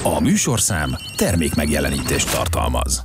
A műsorszám termékmegjelenítést tartalmaz.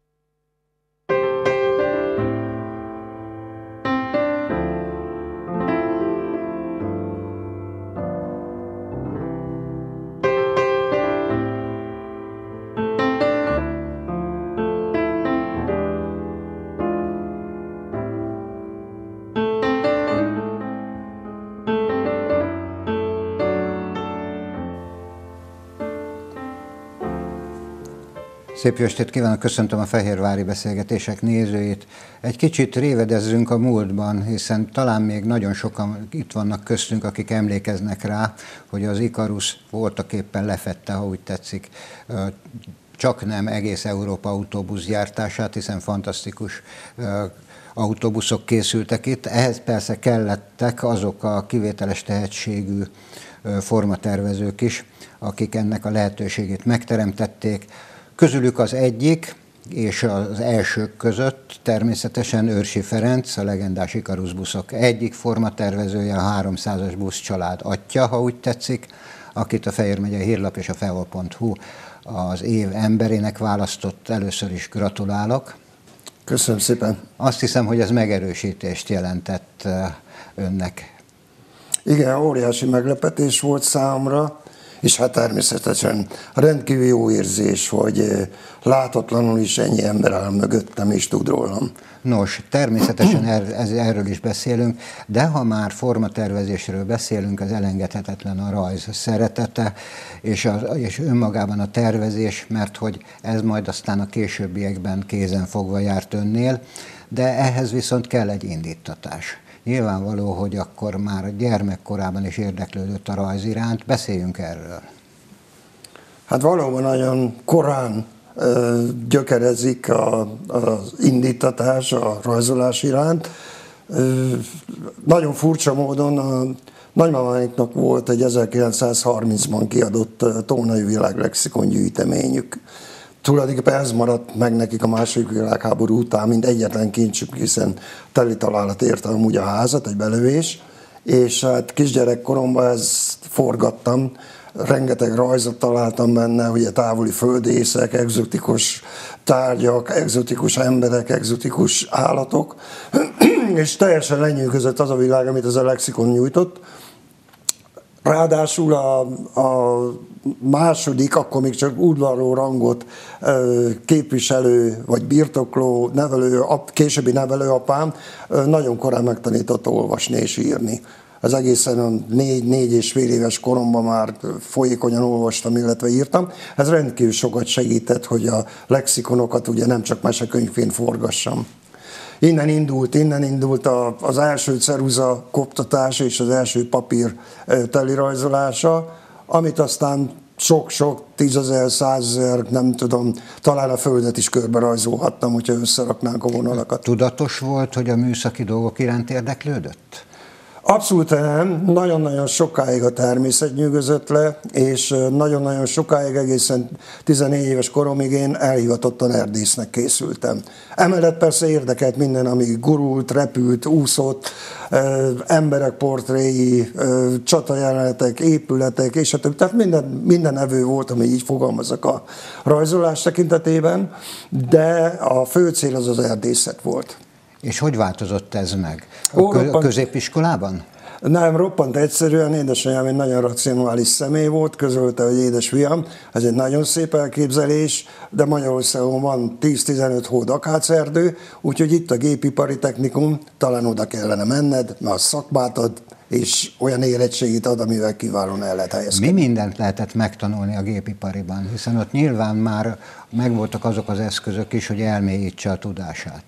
Szép jó estét kívánok, köszöntöm a Fehérvári Beszélgetések nézőit. Egy kicsit révedezzünk a múltban, hiszen talán még nagyon sokan itt vannak köztünk, akik emlékeznek rá, hogy az Ikarus voltaképpen lefedte, ha úgy tetszik, csak nem egész Európa autóbuszgyártását, hiszen fantasztikus autóbuszok készültek itt. Ehhez persze kellettek azok a kivételes tehetségű formatervezők is, akik ennek a lehetőségét megteremtették. Közülük az egyik, és az elsők között természetesen Őrsi Ferenc, a legendás Ikarus buszok egyik formatervezője, a 300-as buszcsalád atya, ha úgy tetszik, akit a Fejér megyei Hírlap és a feol.hu az év emberének választott. Először is gratulálok. Köszönöm szépen. Azt hiszem, hogy ez megerősítést jelentett önnek. Igen, óriási meglepetés volt számomra, és hát természetesen rendkívül jó érzés, hogy látatlanul is ennyi ember áll mögöttem és tud rólam. Nos, természetesen erről is beszélünk, de ha már formatervezésről beszélünk, az elengedhetetlen a rajz szeretete, és önmagában a tervezés, mert hogy ez majd aztán a későbbiekben kézenfogva járt önnél, de ehhez viszont kell egy indítatás. Nyilvánvaló, hogy akkor már gyermekkorában is érdeklődött a rajz iránt. Beszéljünk erről. Hát valóban nagyon korán gyökerezik az indítatás a rajzolás iránt. Nagyon furcsa módon a nagymamáiknak volt egy 1930-ban kiadott Tónai Világlexikon gyűjteményük. Tulajdonképpen ez maradt meg nekik a második világháború után, mint egyetlen kincsük, hiszen teli találat érte amúgy a házat, egy belövés, és hát kisgyerekkoromban ezt forgattam, rengeteg rajzot találtam benne, ugye távoli földészek, egzotikus tárgyak, egzotikus emberek, egzotikus állatok, és teljesen lenyűgözött az a világ, amit az a lexikon nyújtott. Ráadásul a második, akkor még csak udvarló rangot képviselő, vagy birtokló, későbbi nevelőapám nagyon korán megtanított olvasni és írni. Az egészen 4-4,5 éves koromban már folyékonyan olvastam, illetve írtam. Ez rendkívül sokat segített, hogy a lexikonokat ugye nem csak mesekönyvként forgassam. Innen indult az első ceruza koptatás és az első papír telirajzolása, amit aztán sok-sok, 10 000, 100 000, nem tudom, talán a földet is körbe rajzolhattam, hogyha összeraknánk a vonalakat. Tudatos volt, hogy a műszaki dolgok iránt érdeklődött? Abszolút nem. Nagyon-nagyon sokáig a természet nyűgözött le, és nagyon-nagyon sokáig, egészen 14 éves koromig én elhivatottan erdésznek készültem. Emellett persze érdekelt minden, ami gurult, repült, úszott, emberek portréi, csatajelenetek, épületek, és tehát minden evő volt, ami így fogalmazok a rajzolás tekintetében, de a fő cél az erdészet volt. És hogy változott ez meg? A középiskolában? Nem, roppant egyszerűen. Édesanyám egy nagyon racionális személy volt, közölte, hogy édesfiam, ez egy nagyon szép elképzelés, de Magyarországon van 10-15 hód akácerdő, úgyhogy itt a gépipari technikum, talán oda kellene menned, mert a szakmát ad, és olyan érettségit ad, amivel kiválóan el lehet helyezkedni. Mi mindent lehetett megtanulni a gépipariban? Hiszen ott nyilván már megvoltak azok az eszközök is, hogy elmélyítse a tudását.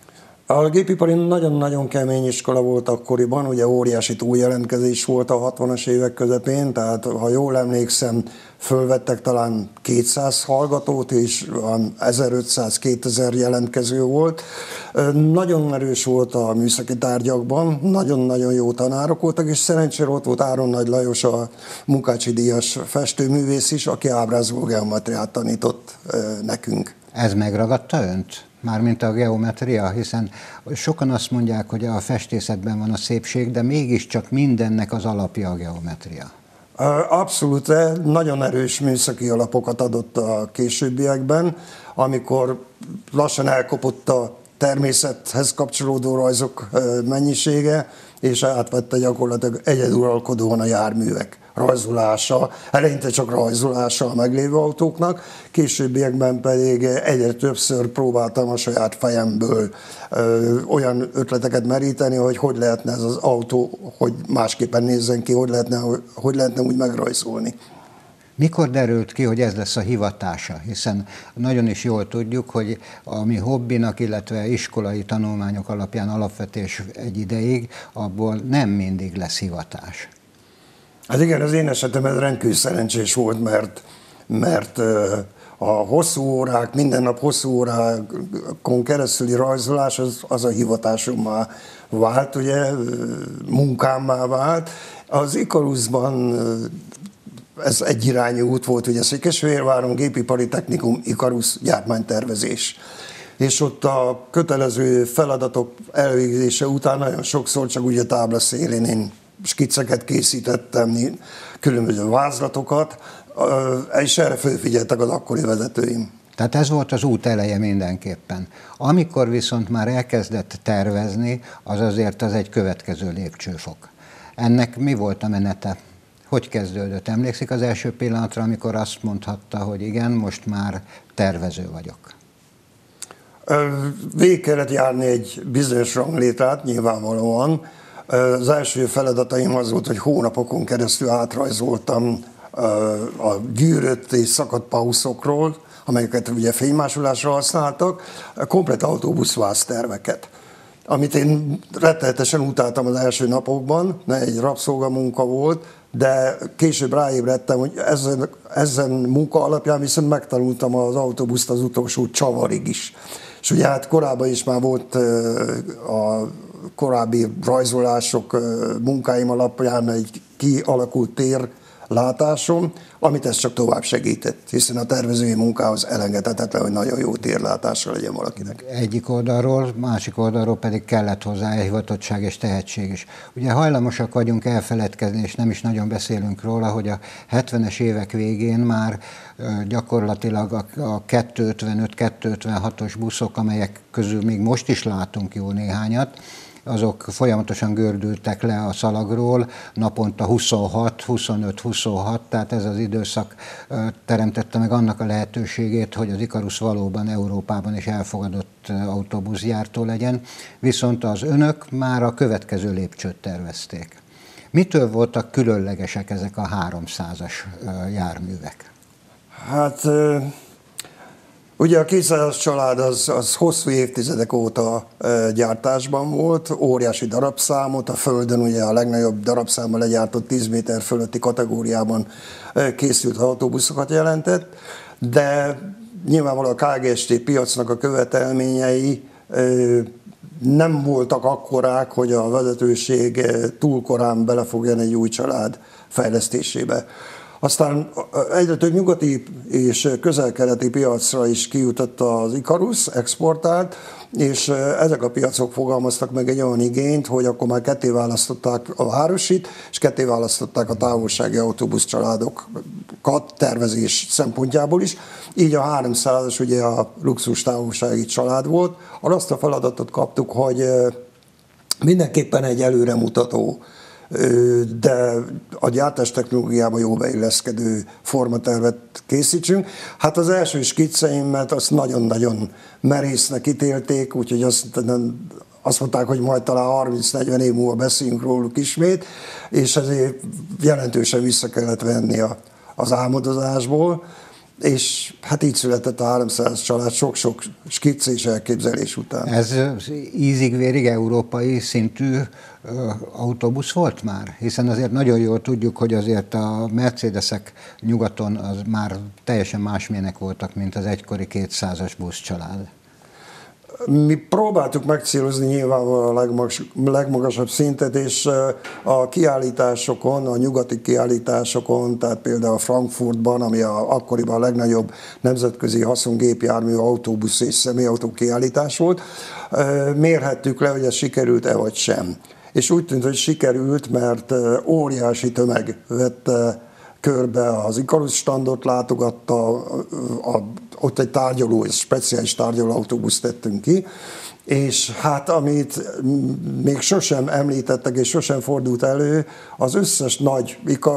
A gépipari nagyon-nagyon kemény iskola volt akkoriban, ugye óriási túljelentkezés volt a 60-as évek közepén, tehát ha jól emlékszem, fölvettek talán 200 hallgatót, és 1500-2000 jelentkező volt. Nagyon erős volt a műszaki tárgyakban, nagyon-nagyon jó tanárok voltak, és szerencsére ott volt Áron Nagy Lajos, a Munkácsi díjas festőművész is, aki ábrázoló geometriát tanított nekünk. Ez megragadta önt? Mármint a geometria, hiszen sokan azt mondják, hogy a festészetben van a szépség, de mégiscsak mindennek az alapja a geometria. Abszolút, nagyon erős műszaki alapokat adott a későbbiekben, amikor lassan elkopott a természethez kapcsolódó rajzok mennyisége, és átvette gyakorlatilag egyeduralkodóan a járművek rajzolása, eleinte csak rajzolása a meglévő autóknak, későbbiekben pedig egyre többször próbáltam a saját fejemből olyan ötleteket meríteni, hogy lehetne ez az autó, hogy másképpen nézzen ki, hogy lehetne úgy megrajzolni. Mikor derült ki, hogy ez lesz a hivatása? Hiszen nagyon is jól tudjuk, hogy a mi hobbinak, illetve iskolai tanulmányok alapján alapvetés egy ideig, abból nem mindig lesz hivatás. Hát igen, az én esetemben rendkívül szerencsés volt, mert a hosszú órák, minden nap hosszú órákon keresztüli rajzolás az a hivatásommá vált, ugye, munkámmá vált. Az Ikarusban ez egyirányú út volt, ugye Székesfehérváron, Gépipari Technikum, Ikarus, gyártmánytervezés. És ott a kötelező feladatok elvégzése után nagyon sokszor csak ugye tábla szélén én skicceket készítettem, különböző vázlatokat, és erre felfigyeltek az akkori vezetőim. Tehát ez volt az út eleje mindenképpen. Amikor viszont már elkezdett tervezni, az azért az egy következő lépcsőfok. Ennek mi volt a menete? Hogy kezdődött? Emlékszik az első pillanatra, amikor azt mondhatta, hogy igen, most már tervező vagyok? Végig kellett járni egy bizonyos ranglétrát, nyilvánvalóan. Az első feladataim az volt, hogy hónapokon keresztül átrajzoltam a gyűrött és szakadt pauszokról, amelyeket ugye fénymásolásra használtak, komplett autóbuszvázterveket, amit én rettenetesen utáltam az első napokban, egy rabszolgamunka volt, de később ráébredtem, hogy ezen munka alapján viszont megtanultam az autóbuszt az utolsó csavarig is. És ugye hát korábban is már volt a korábbi rajzolások munkáim alapján egy kialakult térlátásom, amit ez csak tovább segített, hiszen a tervezői munkához elengedhetetlen, hogy nagyon jó térlátása legyen valakinek. Egyik oldalról, másik oldalról pedig kellett hozzá elhivatottság és tehetség is. Ugye hajlamosak vagyunk elfeledkezni, és nem is nagyon beszélünk róla, hogy a 70-es évek végén már gyakorlatilag a 255-256-os buszok, amelyek közül még most is látunk jó néhányat, azok folyamatosan gördültek le a szalagról, naponta 25-26, tehát ez az időszak teremtette meg annak a lehetőségét, hogy az Ikarus valóban Európában is elfogadott autóbuszgyártó legyen, viszont az önök már a következő lépcsőt tervezték. Mitől voltak különlegesek ezek a 300-as járművek? Hát ugye a 200-as család az hosszú évtizedek óta gyártásban volt, óriási darabszámot, a Földön ugye a legnagyobb darabszámmal legyártott 10 méter fölötti kategóriában készült autóbuszokat jelentett, de nyilvánvalóan a KGST piacnak a követelményei nem voltak akkorák, hogy a vezetőség túl korán belefogjon egy új család fejlesztésébe. Aztán egyre több nyugati és közel-keleti piacra is kijutott az Ikarus, exportált, és ezek a piacok fogalmaztak meg egy olyan igényt, hogy akkor már ketté választották a városit, és ketté választották a távolsági autóbusz családokat tervezés szempontjából is. Így a 300-as ugye a luxus távolsági család volt. Azt a feladatot kaptuk, hogy mindenképpen egy előremutató, de a gyártás technológiába jó beilleszkedő formatervet készítsünk. Hát az első skicceimet azt nagyon-nagyon merésznek ítélték, úgyhogy azt mondták, hogy majd talán 30-40 év múlva beszéljünk róluk ismét, és ezért jelentősen vissza kellett venni az álmodozásból, és hát így született a 300 család sok-sok skicc és elképzelés után. Ez ízig-vérig európai szintű autóbusz volt már? Hiszen azért nagyon jól tudjuk, hogy azért a Mercedesek nyugaton az már teljesen másmilyenek voltak, mint az egykori 200-as buszcsalád. Mi próbáltuk megcélozni nyilvánvalóan a legmagasabb szintet, és a kiállításokon, a nyugati kiállításokon, tehát például Frankfurtban, ami akkoriban a legnagyobb nemzetközi haszongépjármű, autóbusz és személyautó kiállítás volt, mérhettük le, hogy ez sikerült-e vagy sem. És úgy tűnt, hogy sikerült, mert óriási tömeg vette körbe az Ikarus standot látogatta, ott egy tárgyaló, egy speciális tárgyalóautóbuszt tettünk ki, és hát amit még sosem említettek és sosem fordult elő, az összes nagy,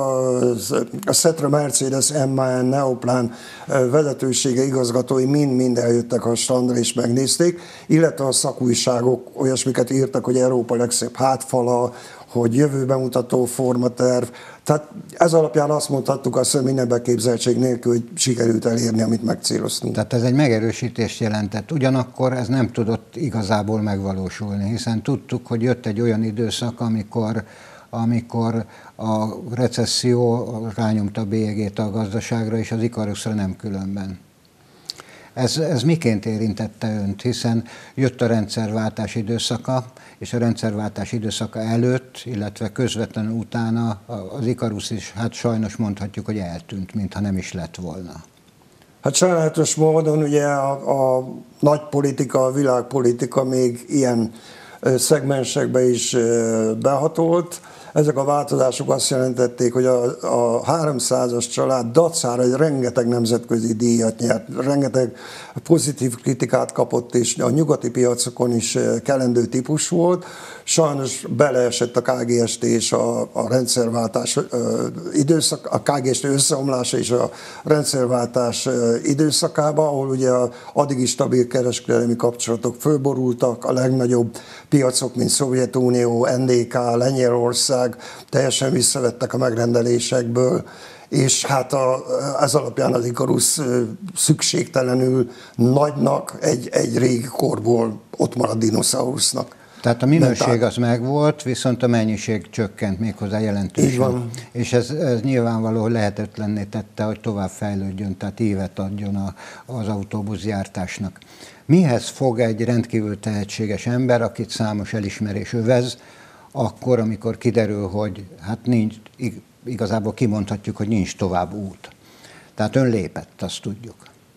a Setra Mercedes MAN Neoplan vezetősége, igazgatói mind eljöttek a standra és megnézték, illetve a szakújságok olyasmiket írtak, hogy Európa legszebb hátfala, hogy jövőben mutató formaterv. Tehát ez alapján azt mondhattuk, hogy minden beképzeltség nélkül, hogy sikerült elérni, amit megcéloztunk. Tehát ez egy megerősítést jelentett. Ugyanakkor ez nem tudott igazából megvalósulni, hiszen tudtuk, hogy jött egy olyan időszak, amikor a recesszió rányomta a bélyegét a gazdaságra, és az Ikarusra nem különben. Ez miként érintette önt, hiszen jött a rendszerváltás időszaka, és a rendszerváltás időszaka előtt, illetve közvetlenül utána az Ikarus is, hát sajnos mondhatjuk, hogy eltűnt, mintha nem is lett volna. Hát sajnálatos módon ugye a nagy politika, a világpolitika még ilyen szegmensekbe is behatolt. Ezek a változások azt jelentették, hogy a 300-as család dacára rengeteg nemzetközi díjat nyert, rengeteg pozitív kritikát kapott, és a nyugati piacokon is kelendő típus volt. Sajnos beleesett a KGST és a rendszerváltás időszak, a KGST összeomlása és a rendszerváltás időszakába, ahol ugye addig is stabil kereskedelmi kapcsolatok fölborultak, a legnagyobb piacok, mint Szovjetunió, NDK, Lengyelország teljesen visszavettek a megrendelésekből, és hát ez alapján az Ikarus szükségtelenül nagynak, egy régi korból ott maradt dinoszaurusznak. Tehát a minőség az megvolt, viszont a mennyiség csökkent méghozzá jelentősen. Így van. És ez nyilvánvaló lehetetlenné tette, hogy tovább fejlődjön, tehát ívet adjon az autóbuszgyártásnak. Mihez fog egy rendkívül tehetséges ember, akit számos elismerés övez, akkor, amikor kiderül, hogy hát nincs, igazából kimondhatjuk, hogy nincs tovább út. Tehát ön lépett, azt tudjuk.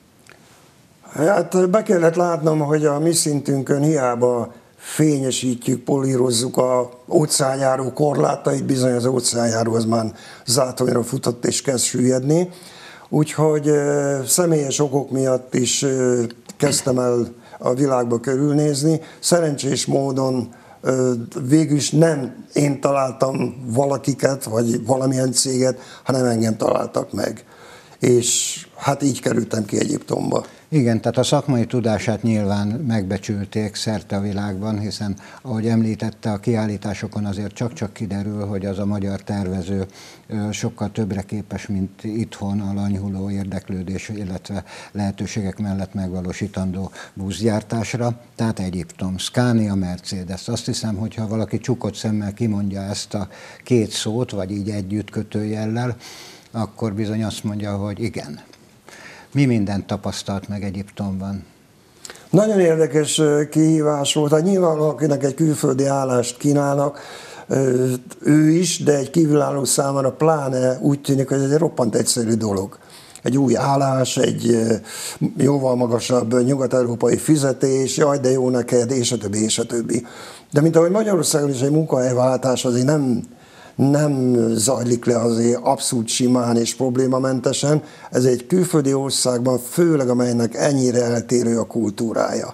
Hát be kellett látnom, hogy a mi szintünkön hiába fényesítjük, polírozzuk a óceánjáró korlátait, bizony az óceánjáró az már zátonyra futott és kezd süllyedni. Úgyhogy személyes okok miatt is kezdtem el a világba körülnézni. Szerencsés módon végül is nem én találtam valakiket, vagy valamilyen céget, hanem engem találtak meg. És hát így kerültem ki Egyiptomba. Igen, tehát a szakmai tudását nyilván megbecsülték szerte a világban, hiszen ahogy említette, a kiállításokon azért csak-csak kiderül, hogy az a magyar tervező sokkal többre képes, mint itthon a lanyhuló érdeklődés, illetve lehetőségek mellett megvalósítandó buszgyártásra. Tehát Egyiptom, Scania, Mercedes. Azt hiszem, hogyha valaki csukott szemmel kimondja ezt a két szót, vagy így együtt kötőjellel, akkor bizony azt mondja, hogy igen. Mi mindent tapasztalt meg Egyiptomban? Nagyon érdekes kihívás volt. Hát nyilván, akinek egy külföldi állást kínálnak, ő is, de egy kívülálló számára pláne úgy tűnik, hogy ez egy roppant egyszerű dolog. Egy új állás, egy jóval magasabb nyugat-európai fizetés, jaj, de jó neked, és a többi, és a többi. De mint ahogy Magyarországon is egy munkahelyváltás azért nem zajlik le azért abszolút simán és problémamentesen. Ez egy külföldi országban, főleg amelynek ennyire eltérő a kultúrája.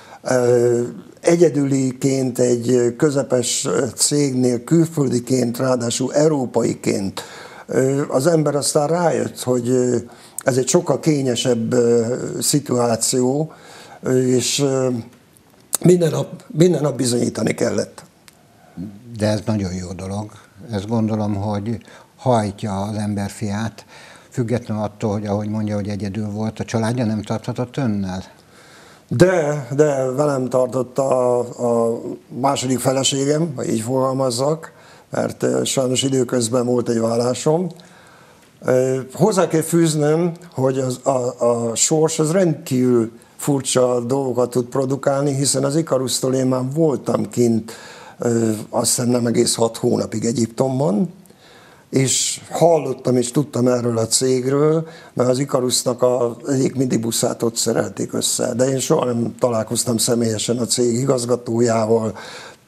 Egyedüliként egy közepes cégnél, külföldiként, ráadásul európaiként az ember aztán rájött, hogy ez egy sokkal kényesebb szituáció, és minden nap bizonyítani kellett. De ez nagyon jó dolog. Ezt gondolom, hogy hajtja az ember fiát, függetlenül attól, hogy ahogy mondja, hogy egyedül volt, a családja nem tarthatott önnel? De velem tartott a második feleségem, ha így fogalmazzak, mert sajnos időközben volt egy vállásom. Hozzá kell fűznöm, hogy a sors az rendkívül furcsa dolgokat tud produkálni, hiszen az Ikarusztól én már voltam kint, azt hiszem nem egész 6 hónapig Egyiptomban, és hallottam és tudtam erről a cégről, mert az Ikarusznak egyik mindibuszát ott szerelték össze. De én soha nem találkoztam személyesen a cég igazgatójával,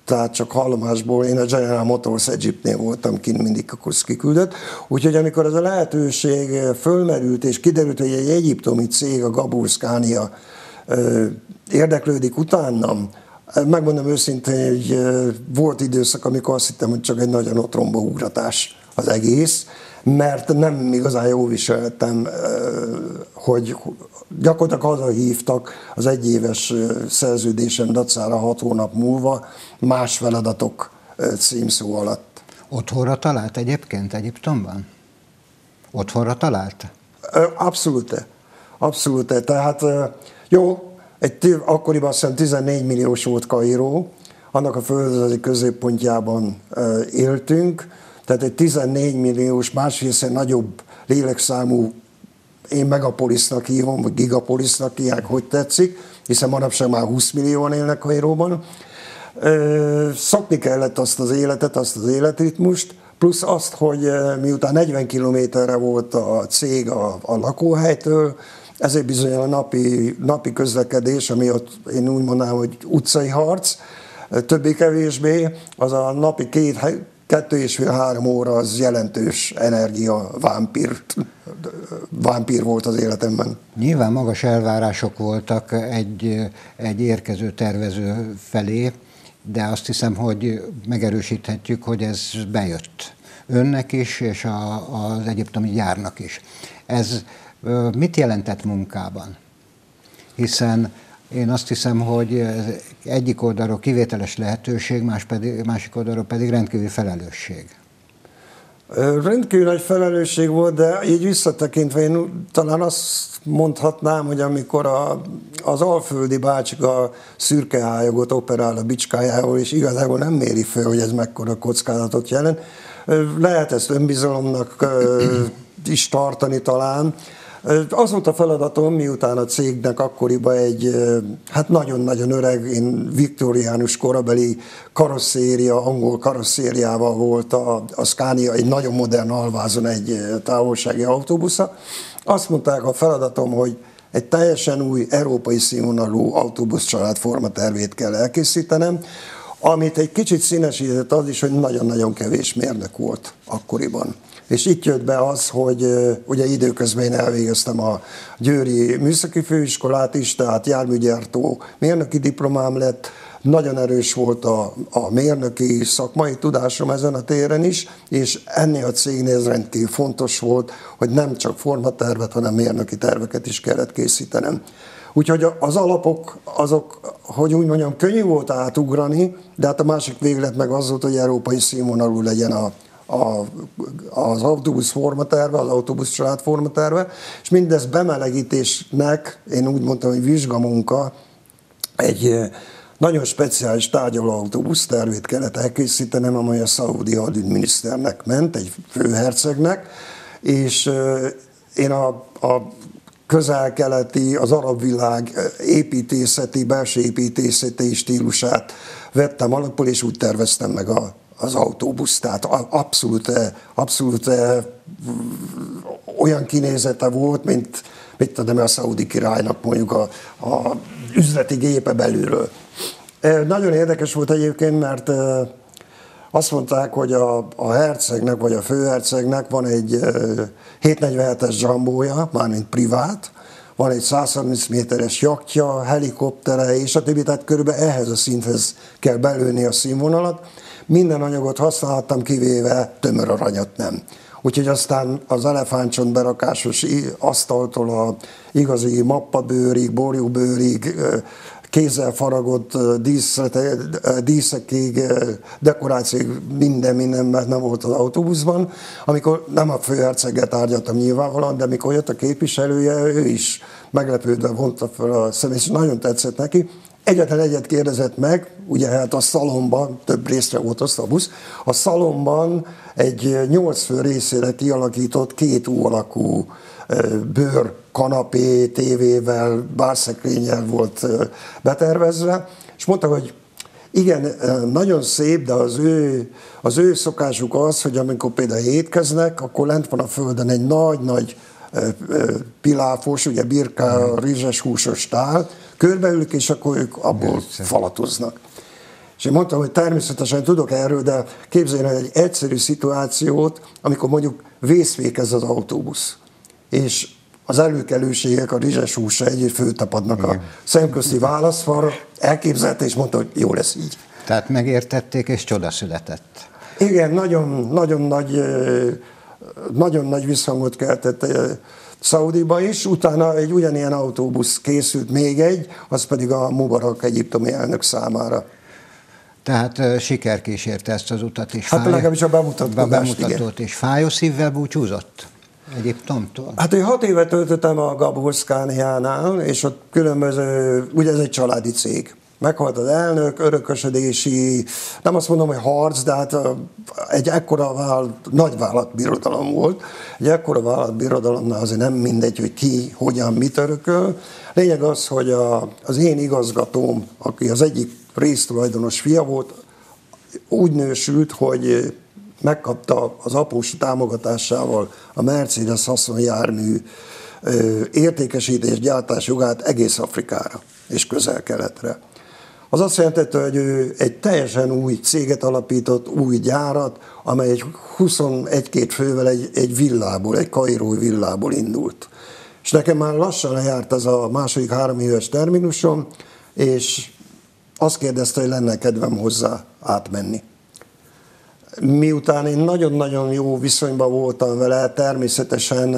tehát csak hallomásból, én a General Motors Egyptnél voltam kint, mindig akkor kiküldött. Úgyhogy amikor ez a lehetőség fölmerült, és kiderült, hogy egy egyiptomi cég, a Gabur Scania érdeklődik utánam, megmondom őszintén, hogy volt időszak, amikor azt hittem, hogy csak egy nagyon otromba ugratás az egész, mert nem igazán jól viseltem, hogy gyakorlatilag hazahívtak az egyéves szerződésem dacára 6 hónap múlva más feladatok címszó alatt. Otthonra talált egyébként Egyiptomban? Otthonra talált? Abszolút. Abszolút. Tehát jó, akkoriban azt hiszem 14 milliós volt Kairó, annak a földrajzi középpontjában éltünk, tehát egy 14 milliós, másrészt nagyobb lélekszámú, én megapolisznak hívom, vagy gigapolisznak hívják, hogy tetszik, hiszen manapság már 20 millióan élnek Kairóban. Szokni kellett azt az életet, azt az életritmust, plusz azt, hogy miután 40 kilométerre volt a cég a lakóhelytől, ezért bizony a napi közlekedés, ami ott én úgy mondanám, hogy utcai harc, többé-kevésbé, az a napi 2,5-3 óra az jelentős energia vámpír volt az életemben. Nyilván magas elvárások voltak egy érkező tervező felé, de azt hiszem, hogy megerősíthetjük, hogy ez bejött önnek is, és az egyiptomi gyárnak is. Ez mit jelentett munkában? Hiszen én azt hiszem, hogy egyik oldalról kivételes lehetőség, másik oldalról pedig rendkívüli felelősség. Rendkívül nagy felelősség volt, de így visszatekintve én talán azt mondhatnám, hogy amikor az alföldi bácsik a szürkehájogot operál a bicskájával, és igazából nem méri fel, hogy ez mekkora kockázatot jelent, lehet ezt önbizalomnak is tartani talán. Az volt a feladatom, miután a cégnek akkoriban egy nagyon-nagyon öreg, viktoriánus korabeli karosszéria, angol karosszériával volt a Scania, egy nagyon modern alvázon egy távolsági autóbusza. Azt mondták, a feladatom, hogy egy teljesen új európai színvonalú autóbuszcsalád formatervét kell elkészítenem, amit egy kicsit színesített az is, hogy nagyon-nagyon kevés mérnök volt akkoriban. És itt jött be az, hogy ugye időközben én elvégeztem a Győri Műszaki Főiskolát is, tehát járműgyártó mérnöki diplomám lett, nagyon erős volt a mérnöki szakmai tudásom ezen a téren is, és ennél a cégnél ez rendkívül fontos volt, hogy nem csak formatervet, hanem mérnöki terveket is kellett készítenem. Úgyhogy az alapok, azok, hogy úgy mondjam, könnyű volt átugrani, de hát a másik véglet meg az volt, hogy európai színvonalú legyen az autóbusz formaterve, az autóbusz család formaterve, és mindez bemelegítésnek, én úgy mondtam, hogy vizsgamunka, egy nagyon speciális tárgyalóautóbusz tervét kellett elkészítenem, amely a szaúdi hadügyminiszternek ment, egy főhercegnek, és én a közel-keleti, az arab világ építészeti, belső építészeti stílusát vettem alapul, és úgy terveztem meg az autóbusz, tehát abszolút olyan kinézete volt, mint tudom, a szaudi királynak mondjuk a üzleti gépe belülről. Nagyon érdekes volt egyébként, mert azt mondták, hogy a hercegnek vagy a főhercegnek van egy 747-es Jambója, mármint privát, van egy 130 méteres jachtja, helikoptere és a többi, tehát körülbelül ehhez a szinthez kell belőni a színvonalat. Minden anyagot használhattam, kivéve tömöraranyat nem. Úgyhogy aztán az elefántcsont berakásos asztaltól a igazi mappabőrig, borjúbőrig, kézzel faragott díszekig, dekorációig, minden, mert nem volt az autóbuszban. Amikor nem a főherceggel tárgyaltam nyilvánvalóan, de amikor jött a képviselője, ő is meglepődve vonta fel a szemét, és nagyon tetszett neki. Egyetlen egyet kérdezett meg, ugye hát a szalomban, több részre volt az a busz, a szalomban egy 8 fő részére kialakított 2 U alakú bőr kanapé, tévével, bárszekrényel volt betervezve, és mondta, hogy igen, nagyon szép, de az ő szokásuk az, hogy amikor például étkeznek, akkor lent van a földön egy nagy-nagy piláfos, ugye birka, rizses húsos tál, körbeülük, és akkor ők abból falatoznak. És És én mondtam, hogy természetesen tudok erről, de képzeljen el egy egyszerű szituációt, amikor mondjuk vészfékez az autóbusz, és az előkelőségek a rizses hússal együtt föltapadnak a szemközti válaszfalra, elképzelte, és mondta, hogy jó lesz így. Tehát megértették, és csoda született. Igen, nagyon nagy visszhangot keltett Szaudiba is, utána egy ugyanilyen autóbusz készült még egy, az pedig a Mubarak egyiptomi elnök számára. Tehát siker kísérte ezt az utat is. Hát legalábbis a bemutatót is. Fájó szívvel búcsúzott Egyiptomtól? Hát én 6 évet töltöttem a Gabor-Szkániánál, és ott különböző, ugye ez egy családi cég. Meghalt az elnök, örökösödési, nem azt mondom, hogy harc, de hát egy ekkora nagy vállalatbirodalom volt. Egy ekkora vállalatbirodalomnál azért nem mindegy, hogy ki, hogyan, mit örököl. Lényeg az, hogy az én igazgatóm, aki az egyik résztulajdonos fia volt, úgy nősült, hogy megkapta az apósi támogatásával a Mercedes haszonjármű értékesítés, gyártás jogát egész Afrikára és Közel-Keletre. Az azt jelentette, hogy ő egy teljesen új céget alapított, új gyárat, amely egy 21-2 fővel egy villából, egy kairói villából indult. És nekem már lassan lejárt ez a második 3 éves terminusom, és azt kérdezte, hogy lenne kedvem hozzá átmenni. Miután én nagyon-nagyon jó viszonyban voltam vele, természetesen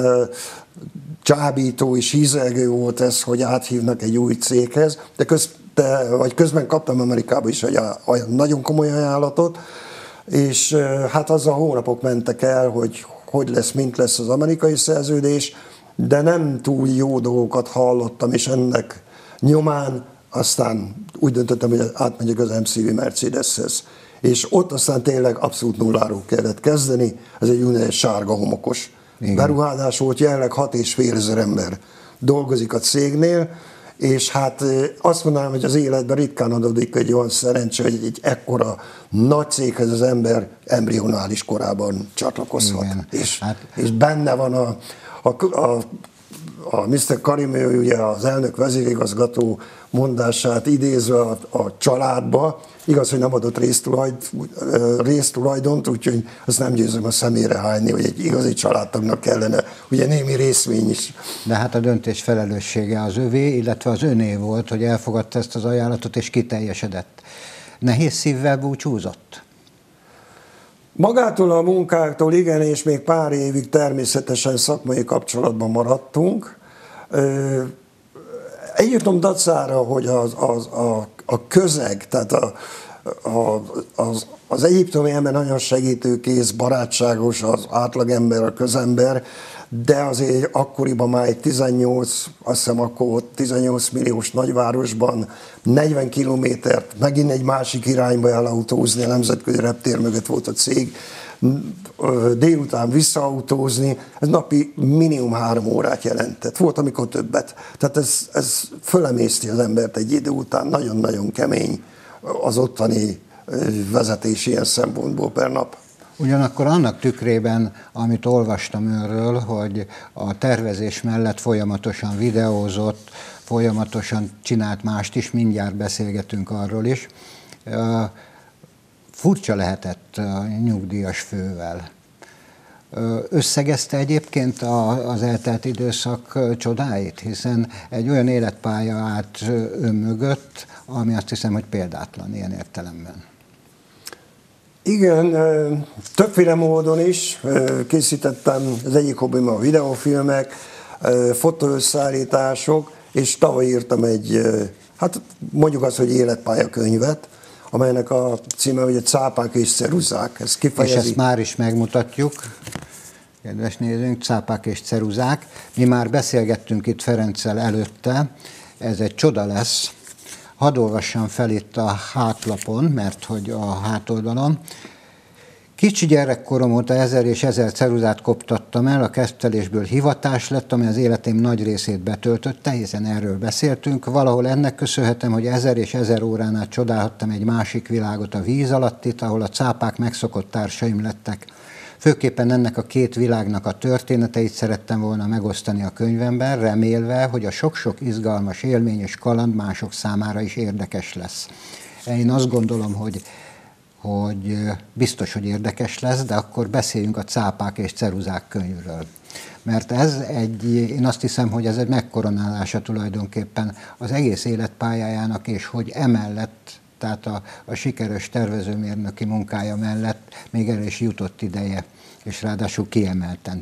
csábító és hízelgő volt ez, hogy áthívnak egy új céghez, de közben kaptam Amerikába is egy nagyon komoly ajánlatot, és hát azzal hónapok mentek el, hogy lesz, mint lesz az amerikai szerződés, de nem túl jó dolgokat hallottam, és ennek nyomán aztán úgy döntöttem, hogy átmegyek az MCV Mercedeshez. És ott aztán tényleg abszolút nulláról kellett kezdeni, ez egy úgynevezett sárga homokos beruházás volt, jelenleg 6,5 ember dolgozik a cégnél, és hát azt mondanám, hogy az életben ritkán adódik egy olyan szerencse, hogy egy ekkora nagy céghez az ember embrionális korában csatlakozhat. És benne van a Mr. Karimi, ugye az elnök vezérigazgató mondását idézve a családba, igaz, hogy nem adott résztulajdont, úgyhogy azt nem győzöm a szemére hányni, hogy egy igazi családtagnak kellene, ugye némi részvény is. De hát a döntés felelőssége az övé, illetve az öné volt, hogy elfogadta ezt az ajánlatot, és kiteljesedett. Nehéz szívvel búcsúzott? Magától a munkáktól igen, és még pár évig természetesen szakmai kapcsolatban maradtunk. Együttom dacára, hogy a közeg, tehát az egyiptomi ember nagyon segítőkész, barátságos, az átlagember, a közember, de azért akkoriban már egy 18 milliós nagyvárosban 40 kilométert, megint egy másik irányba elautózni, a nemzetközi reptér mögött volt a cég, délután visszaautózni, ez napi minimum 3 órát jelentett. Volt, amikor többet. Tehát ez fölemészti az embert egy idő után, nagyon-nagyon kemény az ottani vezetés ilyen szempontból per nap. Ugyanakkor annak tükrében, amit olvastam önről, hogy a tervezés mellett folyamatosan videózott, folyamatosan csinált mást is, mindjárt beszélgetünk arról is, furcsa lehetett a nyugdíjas fővel. Összegezte egyébként az eltelt időszak csodáit, hiszen egy olyan életpálya állt ön mögött, ami azt hiszem, hogy példátlan ilyen értelemben. Igen, többféle módon is készítettem, az egyik hobbim a videófilmek, fotóösszeállítások, és tavaly írtam egy, hát mondjuk azt, hogy életpályakönyvet, amelynek a címe ugye Cápák és ceruzák. Ez kifejezi. És ezt már is megmutatjuk, kedves nézőink, Cápák és ceruzák. Mi már beszélgettünk itt Ferenccel előtte, ez egy csoda lesz. Hadd olvassam fel itt a hátlapon, mert hogy a hátoldalon. Kicsi gyerekkorom óta 1000 és 1000 ceruzát koptattam el, a kettelésből hivatás lett, ami az életem nagy részét betöltötte, hiszen erről beszéltünk. Valahol ennek köszönhetem, hogy 1000 és 1000 órán át csodálhattam egy másik világot, a víz alattit, ahol a cápák megszokott társaim lettek. Főképpen ennek a két világnak a történeteit szerettem volna megosztani a könyvemben, remélve, hogy a sok-sok izgalmas élmény és kaland mások számára is érdekes lesz. Én azt gondolom, hogy biztos, hogy érdekes lesz, de akkor beszéljünk a Cápák és ceruzák könyvről. Mert én azt hiszem, hogy ez egy megkoronálása tulajdonképpen az egész életpályájának, és hogy emellett, tehát a sikeres tervezőmérnöki munkája mellett még el is jutott ideje, és ráadásul kiemelten.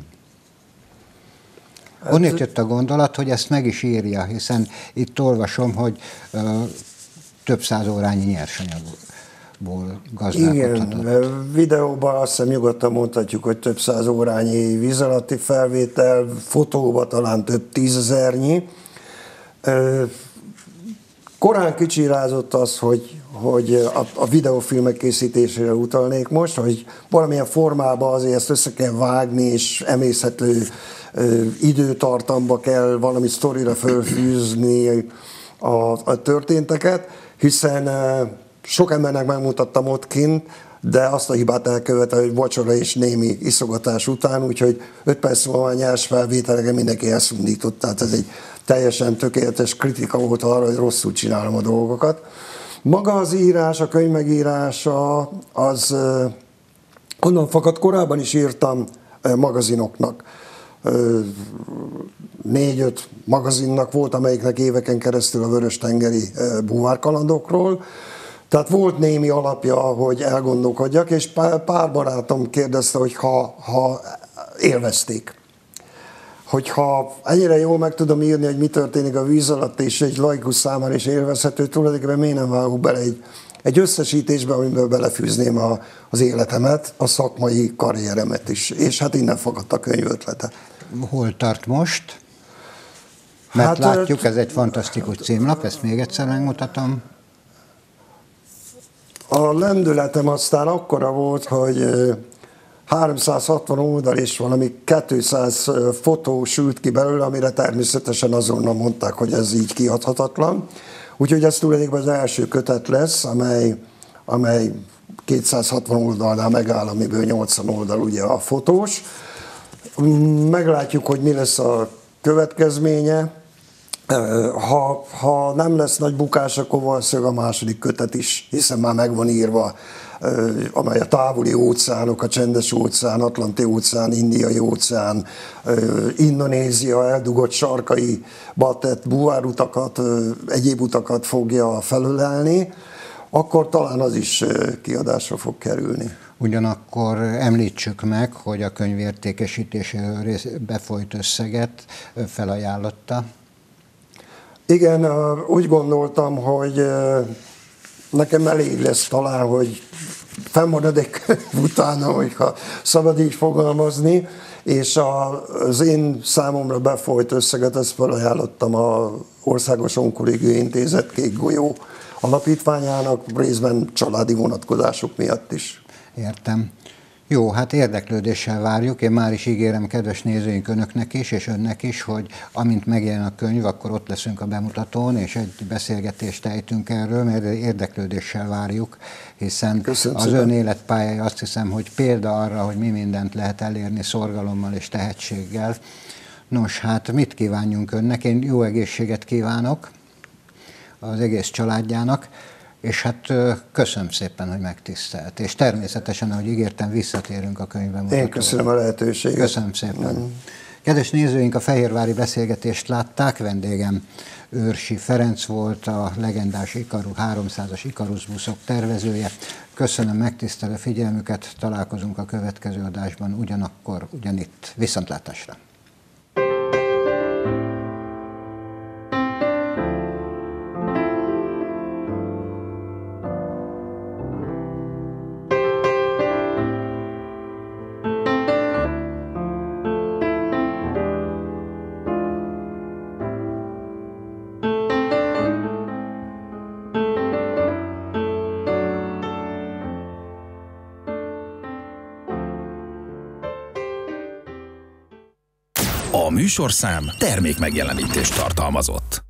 Onnét jött a gondolat, hogy ezt meg is írja, hiszen itt olvasom, hogy több száz órányi nyersanyagból gazdálkodhatott. Igen, videóban azt hiszem nyugodtan mondhatjuk, hogy több száz órányi víz alatti felvétel, fotóban talán több tízezernyi. Korán kicsirázott az, hogy a videófilmek készítésére utalnék most, hogy valamilyen formában azért ezt össze kell vágni, és emészhető időtartamba kell valami sztorira fölfűzni a történteket, hiszen sok embernek megmutattam ott kint, de azt a hibát elkövetett, hogy vacsora és némi iszogatás után, úgyhogy 5 perc múlva nyers felvételeken mindenki elszundított, tehát ez egy teljesen tökéletes kritika volt arra, hogy rosszul csinálom a dolgokat. Maga az írás, a könyv megírása, az onnan fakad, korábban is írtam magazinoknak. 4-5 magazinnak volt, amelyiknek éveken keresztül a vörös-tengeri búvárkalandokról. Tehát volt némi alapja, hogy elgondolkodjak, és pár barátom kérdezte, hogy ha élvezték. Hogyha ennyire jól meg tudom írni, hogy mi történik a víz alatt, és egy laikus számára is élvezhető, tulajdonképpen miért nem vágok bele egy összesítésbe, amiben belefűzném az életemet, a szakmai karrieremet is. És hát innen fakadt a könyv ötlete. Hol tart most? Mert látjuk, ez egy fantasztikus címlap, ezt még egyszer megmutatom. A lendületem aztán akkora volt, hogy 360 oldal és valami 200 fotó sült ki belőle, amire természetesen azonnal mondták, hogy ez így kiadhatatlan. Úgyhogy ez tulajdonképpen az első kötet lesz, amely 260 oldalnál megáll, amiből 80 oldal ugye a fotós. Meglátjuk, hogy mi lesz a következménye. Ha nem lesz nagy bukás, akkor valószínűleg a második kötet is, hiszen már meg van írva, amely a távoli óceánok, a Csendes óceán, Atlanti óceán, Indiai óceán, Indonézia eldugott sarkaiba tett búvárutakat, egyéb utakat fogja felölelni, akkor talán az is kiadásra fog kerülni. Ugyanakkor említsük meg, hogy a könyv értékesítéséről befolyt összeget felajánlotta. Igen, úgy gondoltam, hogy nekem elég lesz talán, hogy fennmarad egy könyv utána, hogyha szabad így fogalmazni, és az én számomra befolyt összeget, ezt felajánlottam az Országos Onkológiai Intézet Kék Golyó alapítványának, részben családi vonatkozások miatt is. Értem. Jó, hát érdeklődéssel várjuk. Én már is ígérem kedves nézőink önöknek is, és önnek is, hogy amint megjelen a könyv, akkor ott leszünk a bemutatón, és egy beszélgetést ejtünk erről, mert érdeklődéssel várjuk, hiszen köszönöm az szépen. ön életpályája azt hiszem, hogy példa arra, hogy mi mindent lehet elérni szorgalommal és tehetséggel. Nos, hát mit kívánjunk önnek? Én jó egészséget kívánok az egész családjának, és hát köszönöm szépen, hogy megtisztelt. És természetesen, ahogy ígértem, visszatérünk a könyvbemutatóra. Én köszönöm a lehetőséget. Köszönöm szépen. Kedves nézőink, a fehérvári beszélgetést látták, vendégem Őrsi Ferenc volt, a legendás 300-as Ikarus buszok tervezője. Köszönöm megtisztelő figyelmüket, találkozunk a következő adásban ugyanakkor, ugyanitt. Viszontlátásra! A műsorszám termékmegjelenítést tartalmazott.